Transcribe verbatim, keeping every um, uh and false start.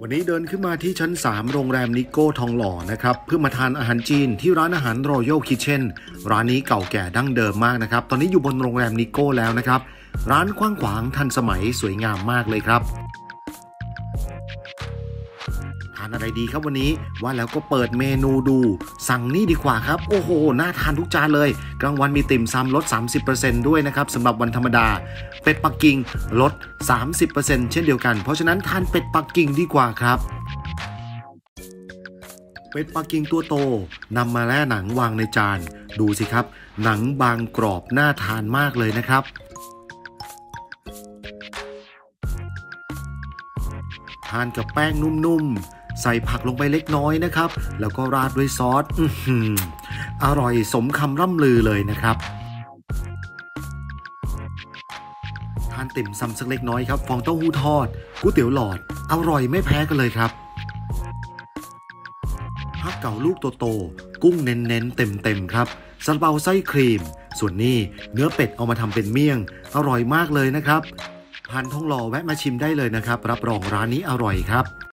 วันนี้เดินขึ้นมาที่ชั้นสามโรงแรมนิโก้ทองหล่อนะครับเพื่อมาทานอาหารจีนที่ร้านอาหาร Royal Kitchen ร้านนี้เก่าแก่ดั้งเดิมมากนะครับตอนนี้อยู่บนโรงแรมนิโก้แล้วนะครับร้านกว้างขวางทันสมัยสวยงามมากเลยครับทานอะไรดีครับวันนี้ว่าแล้วก็เปิดเมนูดูสั่งนี่ดีกว่าครับโอ้โหน่าทานทุกจานเลยกลางวันมีติ่มซำลด สามสิบเปอร์เซ็นต์ ด้วยนะครับสำหรับวันธรรมดาเป็ดปักกิ่งลด สามสิบเปอร์เซ็นต์ เช่นเดียวกันเพราะฉะนั้นทานเป็ดปักกิ่งดีกว่าครับเป็ดปักกิ่งตัวโตนำมาแล่หนังวางในจานดูสิครับหนังบางกรอบน่าทานมากเลยนะครับทานกับแป้งนุ่มๆใส่ผักลงไปเล็กน้อยนะครับแล้วก็ราดด้วยซอสอื้อหืออร่อยสมคำร่ำลือเลยนะครับทานติ่มซำสักเล็กน้อยครับฟองเต้าหู้ทอดก๋วยเตี๋ยวหลอดอร่อยไม่แพ้กันเลยครับผักเก๋าลูกโตๆกุ้งเน้นๆเต็มๆครับซาลาเปาไส้ครีมส่วนนี้เนื้อเป็ดเอามาทำเป็นเมี่ยงอร่อยมากเลยนะครับผ่านทองหล่อแวะมาชิมได้เลยนะครับรับรองร้านนี้อร่อยครับ